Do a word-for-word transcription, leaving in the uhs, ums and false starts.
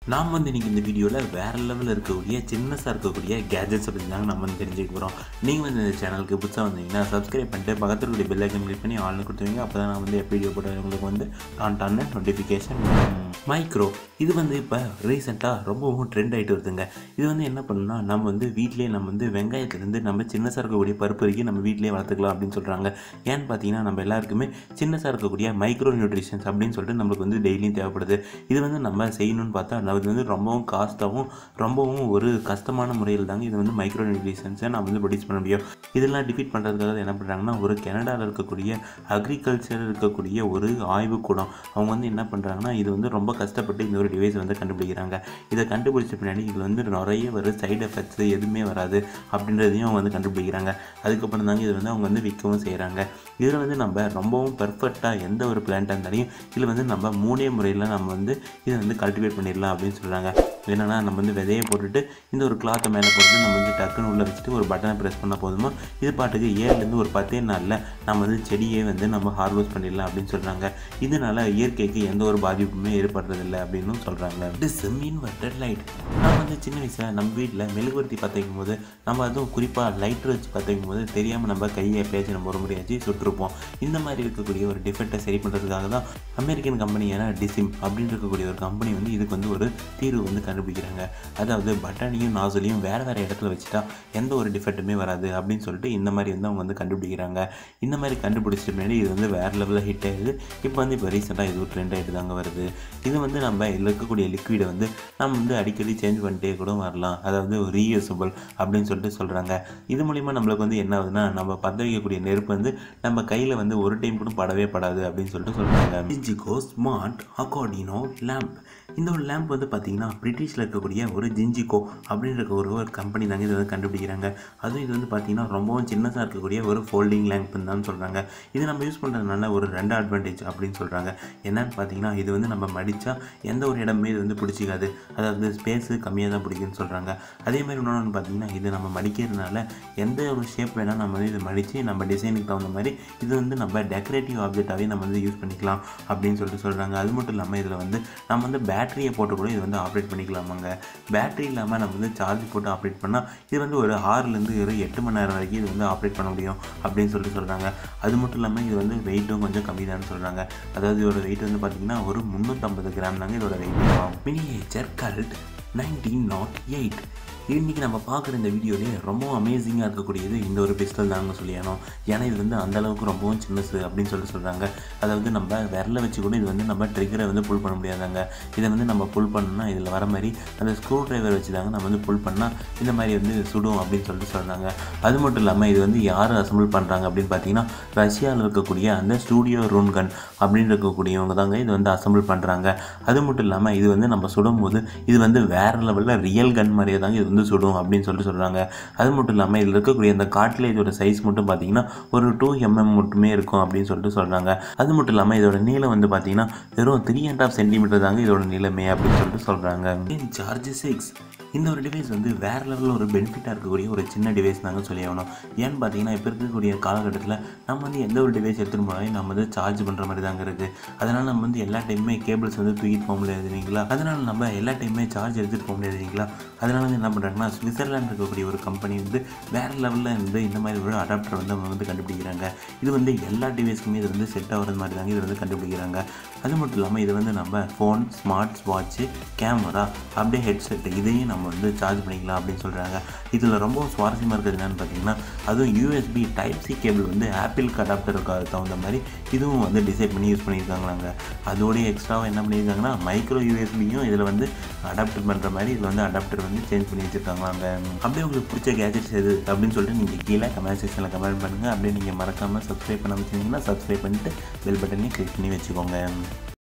நாம் வந்து இன்றைக்கி இந்த வீடியோவில் வேறு லெவலில் இருக்கக்கூடிய சின்னஸாக இருக்கக்கூடிய கேஜெட்ஸை பற்றி தாங்க நம்ம வந்து தெரிஞ்சுக்க போகிறோம். நீங்கள் வந்து இந்த சேனலுக்கு புதுசாக வந்தீங்கன்னா சப்ஸ்கிரைப் பண்ணிட்டு பக்கத்தில் இருக்கக்கூடிய பெல் ஐக்கன் கிளிக் பண்ணி ஆல்னு கொடுத்துவீங்க. அப்போ தான் நான் வந்து எப்போ வீடியோ போட்டு உங்களுக்கு வந்து டான் டான்னு நோட்டிஃபிகேஷன். மைக்ரோ இது வந்து இப்போ ரீசெண்டாக ரொம்பவும் ட்ரெண்ட் ஆகிட்டு வருதுங்க. இது வந்து என்ன பண்ணணும்னா நம்ம வந்து வீட்டிலேயே நம்ம வந்து வெங்காயத்துலேருந்து நம்ம சின்னஸாக இருக்கக்கூடிய பருப்பு வரைக்கும் நம்ம வீட்டிலேயே வளர்த்துக்கலாம் அப்படின்னு சொல்கிறாங்க. ஏன்னு பார்த்தீங்கன்னா நம்ம எல்லாருக்குமே சின்னஸாக இருக்கக்கூடிய மைக்ரோ நியூட்ரிஷன்ஸ் அப்படின்னு சொல்லிட்டு நம்மளுக்கு வந்து டெய்லியும் தேவைப்படுது. இது வந்து நம்ம செய்யணும்னு பார்த்தா இது வந்து ரொம்பவும் காஸ்ட்டாகவும் ரொம்பவும் ஒரு கஷ்டமான முறையில் தாங்க இது வந்து மைக்ரோ நியூட்ரிஷன்ஸை நம்ம வந்து ப்ரொடியூஸ் பண்ண முடியும். இதெல்லாம் டிஃபீட் பண்ணுறதுக்காக என்ன பண்ணுறாங்கன்னா ஒரு கனடாவில் இருக்கக்கூடிய அக்ரிகல்ச்சர் இருக்கக்கூடிய ஒரு ஆய்வுக்கூடம் அவங்க வந்து என்ன பண்ணுறாங்கன்னா இது வந்து ரொம்ப கஷ்டப்பட்டு இந்த ஒரு டிவைஸை வந்து கண்டுபிடிக்கிறாங்க. இதை கண்டுபிடிச்ச பின்னாடி இது வந்து நிறைய ஒரு சைடு எஃபெக்ட்ஸ் எதுவுமே வராது அப்படின்றதையும் அவங்க வந்து கண்டுபிடிக்கிறாங்க. அதுக்கப்புறம் தாங்க இது வந்து அவங்க வந்து விற்கவும் செய்கிறாங்க. இதில் வந்து நம்ம ரொம்பவும் பெர்ஃபெக்டாக எந்த ஒரு பிளான்ட்டாக இருந்தாலையும் இதில் வந்து நம்ம மூணே முறையில் நம்ம வந்து இதை வந்து கல்டிவேட் பண்ணிடலாம் அப்படின்னு சொல்கிறாங்க. என்னென்னா நம்ம வந்து விதையை போட்டுட்டு இந்த ஒரு கிளாத்தை மேலே போட்டு நம்ம வந்து டக்குன்னு உள்ளே வச்சுட்டு ஒரு பட்டனை ப்ரெஸ் பண்ணால் போதுமா இது பாட்டுக்கு ஏழுலேருந்து ஒரு பத்தே நாளில் நம்ம வந்து செடியை வந்து நம்ம ஹார்வெஸ்ட் பண்ணிடலாம் அப்படின்னு சொல்கிறாங்க. இதனால் இயற்கைக்கு எந்த ஒரு பாதிப்புமே ஏற்படுறதில்லை அப்படின்னு சொல்கிறாங்க. It's inverted light. நம்ம வந்து சின்ன வயசில் நம்ம வீட்டில் மெழுகுவர்த்தி பற்ற வைக்கும் போது நம்ம அதுவும் குறிப்பாக லைட்டர் வச்சு பற்ற வைக்கும் போது தெரியாமல் நம்ம கையை எப்பயாச்சும் நம்ம ஒரு முறையாச்சு சுட்டிருப்போம். இந்த மாதிரி இருக்கக்கூடிய ஒரு டிஃபெக்டை சரி பண்ணுறதுக்காக தான் அமெரிக்கன் கம்பெனியான டிசிம் அப்படின்னு இருக்கக்கூடிய ஒரு கம்பெனி வந்து இதுக்கு வந்து ஒரு தீர்வு வந்து கண்டுபிடிக்கிறாங்க. அதாவது பட்டனையும் நாசலையும் வேறு வேறு இடத்துல வச்சுட்டா எந்த ஒரு டிஃபெக்ட்டுமே வராது அப்படின்னு சொல்லிட்டு இந்த மாதிரி வந்து அவங்க வந்து கண்டுபிடிக்கிறாங்க. இந்த மாதிரி கண்டுபிடிச்சிட்டு முன்னாடி இது வந்து வேறு லெவலில் ஹிட் ஆகுது. இப்போ வந்து இப்போ ரீசெண்டாக இது ஒரு ட்ரெண்ட் ஆகிட்டு தாங்க வருது. இது வந்து நம்ம இதில் இருக்கக்கூடிய லிக்விடை வந்து நம்ம வந்து அடிக்கடி சேஞ்ச் பண்ணிட்டே கூட வரலாம். அதாவது ரீயூசபிள் அப்படின்னு சொல்லிட்டு சொல்கிறாங்க. இது மூலிமா நம்மளுக்கு வந்து என்ன ஆகுதுன்னா நம்ம பற்ற வைக்கக்கூடிய நெருப்பு வந்து நம்ம கையில் வந்து ஒரு டைம் கூட படவே படாது அப்படின்னு சொல்லிட்டு சொல்கிறாங்க. ஜிஞ்சிகோ ஸ்மார்ட் அகார்டினோ லேம்ப். இந்த ஒரு லேம்ப் வந்து பார்த்திங்கன்னா பிரிட்டிஷில் இருக்கக்கூடிய ஒரு ஜிஞ்சிகோ அப்படின்ற ஒரு ஒரு கம்பெனி தாங்க இதை வந்து கண்டுபிடிக்கிறாங்க. அதுவும் இது வந்து பார்த்திங்கன்னா ரொம்பவும் சின்னதாக இருக்கக்கூடிய ஒரு ஃபோல்டிங் லேம்ப்னு தான் சொல்கிறாங்க. இது நம்ம யூஸ் பண்ணுறதுனால ஒரு ரெண்டு அட்வான்டேஜ் அப்படின்னு சொல்கிறாங்க. என்னன்னு பார்த்தீங்கன்னா இது வந்து நம்ம மடித்தா எந்த ஒரு இடமே இது வந்து பிடிச்சிக்காது. அதாவது ஸ்பேஸு கம்மியாக தான் பிடிக்குன்னு சொல்கிறாங்க. அதே மாதிரி இன்னொன்று பார்த்தீங்கன்னா இது நம்ம மடிக்கிறதுனால எந்த ஒரு ஷேப் வேணால் நம்ம வந்து இதை மடித்து நம்ம டிசைனுக்கு தகுந்த மாதிரி இது வந்து நம்ம டெக்கரேட்டிவ் ஆப்ஜெக்டாகவே நம்ம வந்து யூஸ் பண்ணிக்கலாம் அப்படின்னு சொல்லிட்டு சொல்கிறாங்க. அது மட்டும் இல்லாமல் இதில் வந்து நம்ம வந்து பேட்டரியை போட்டு கூட இது வந்து ஆப்ரேட் பண்ணிக்கலாமாங்க. பேட்டரி இல்லாமல் நம்ம வந்து சார்ஜ் போட்டு ஆப்ரேட் பண்ணால் இது வந்து ஒரு ஆறுலேருந்து ஒரு எட்டு மணி நேரம் வரைக்கும் இது வந்து ஆப்ரேட் பண்ண முடியும் அப்படின்னு சொல்லிட்டு சொல்கிறாங்க. அது மட்டும் இல்லாமல் இது வந்து வெயிட்டும் கொஞ்சம் கம்மி தான் சொல்கிறாங்க. அதாவது இதோட வெயிட் வந்து பார்த்திங்கன்னா ஒரு முந்நூற்றம்பது கிராம் தாங்க இதோட வெயிட் ஆகும். Miniature cult nineteen nought eight. இன்றைக்கி நம்ம பார்க்குற இந்த வீடியோலேயே ரொம்ப அமேசிங்காக இருக்கக்கூடியது இந்த ஒரு பிஸ்டல் தாங்க சொல்லியானோம். ஏன்னா இது வந்து அந்தளவுக்கு ரொம்பவும் சின்னசு அப்படின்னு சொல்லிட்டு சொல்கிறாங்க. அதாவது நம்ம விரலை வச்சு கூட இது வந்து நம்ம ட்ரிகரை வந்து புல் பண்ண முடியாதாங்க. இதை வந்து நம்ம புல் பண்ணோம்னா இதில் வர மாதிரி அந்த ஸ்க்ரூ ட்ரைவர் வச்சு தாங்க நம்ம வந்து புல் பண்ணால் இந்த மாதிரி வந்து சுடும் அப்படின்னு சொல்லிட்டு சொல்கிறாங்க. அது மட்டும் இல்லாமல் இது வந்து யார் அசம்பிள் பண்ணுறாங்க அப்படின்னு பார்த்தீங்கன்னா ரஷ்யாவில் இருக்கக்கூடிய அந்த ஸ்டூடியோ ரூன் கன் அப்படின்னு இருக்கக்கூடியவங்க தாங்க இது வந்து அசம்பிள் பண்ணுறாங்க. அது மட்டும் இல்லாமல் இது வந்து நம்ம சுடும் போது இது வந்து வேறு லெவலில் ரியல் கன் மாதிரியே தாங்க இது வந்து சுடும் அப்படின்னு சொல்லிட்டு சொல்கிறாங்க. அது மட்டும் இல்லாமல் இதில் இருக்கக்கூடிய அந்த கார்ட்லேஜோட சைஸ் மட்டும் பார்த்தீங்கன்னா ஒரு டூ எம்எம் மட்டுமே இருக்கும் அப்படின்னு சொல்லிட்டு சொல்கிறாங்க. அது மட்டும் இல்லாமல் இதோட நீளம் வந்து பார்த்தீங்கன்னா வெறும் த்ரீ அண்ட் ஆஃப் சென்டிமீட்டர் தாங்க இதோட நீளமே அப்படின்னு சொல்லிட்டு சொல்கிறாங்க. Charge six. இந்த ஒரு டிவைஸ் வந்து வேறு லெவலில் ஒரு பெனிஃபிட்டாக இருக்கக்கூடிய ஒரு சின்ன டிவைஸ் தாங்க சொல்லி ஆகணும். ஏன்னு பார்த்தீங்கன்னா இப்போ இருக்கக்கூடிய காலகட்டத்தில் நம்ம வந்து எந்த ஒரு டிவைஸ் எடுத்துகிட்டு போனாலும் நம்ம வந்து சார்ஜ் பண்ணுற மாதிரி தாங்க இருக்குது. அதனால் நம்ம வந்து எல்லா டைமுமே கேபிள்ஸ் வந்து தூக்கிட்டு போக முடியாது இல்லைங்களா. அதனால் நம்ம எல்லா டைமுமே சார்ஜ் எடுத்துகிட்டு போக முடியாது இல்லைங்களா. அதனால வந்து என்ன பண்ணுறாங்கன்னா சுவிட்சர்லாந்து இருக்கக்கூடிய ஒரு கம்பெனி வந்து வேறு லெவலில் இருந்து இந்த மாதிரி ஒரு அடாப்டர் வந்து அவங்க வந்து கண்டுபிடிக்கிறாங்க. இது வந்து எல்லா டிவைஸ்க்குமே இது வந்து செட் ஆகிறது மாதிரி தாங்க இது வந்து கண்டுபிடிக்கிறாங்க. அது மட்டும் இல்லாமல் இது வந்து நம்ம ஃபோன், ஸ்மார்ட் வாட்ச்சு, கேமரா அப்படியே ஹெட்செட்டு இதையும் நம்ம வந்து சார்ஜ் பண்ணிக்கலாம் அப்படின்னு சொல்கிறாங்க. இதில் ரொம்ப சுவாரஸ்யமாக இருக்கிறது என்னென்னு பார்த்தீங்கன்னா அதுவும் யூஎஸ்பி டைப் சி கேபிள் வந்து ஆப்பிளுக்கு அடாப்டருக்கு தகுந்த மாதிரி இதுவும் வந்து டிசைட் பண்ணி யூஸ் பண்ணியிருக்காங்களாங்க. அதோடைய எக்ஸ்ட்ராவாக என்ன பண்ணியிருக்காங்கன்னா மைக்ரோ யூஎஸ்பியும் இதில் வந்து அடாப்டர் பண்ணுற மாதிரி இதில் வந்து அடாப்டர் வந்து சேஞ்ச் பண்ணி வச்சுருக்காங்களாங்க. அப்படியே உங்களுக்கு பிடிச்ச கேஜெட்ஸ் எது அப்படின்னு சொல்லிட்டு நீங்கள் கீழே கமெண்ட் செக்ஷனில் கமெண்ட் பண்ணுங்கள். அப்படியே நீங்கள் மறக்காமல் சப்ஸ்கிரைப் பண்ண வச்சுருந்தீங்கன்னா சப்ஸ்கிரைப் பண்ணிவிட்டு பெல் பட்டனையும் கிளிக் பண்ணி வச்சுக்கோங்க.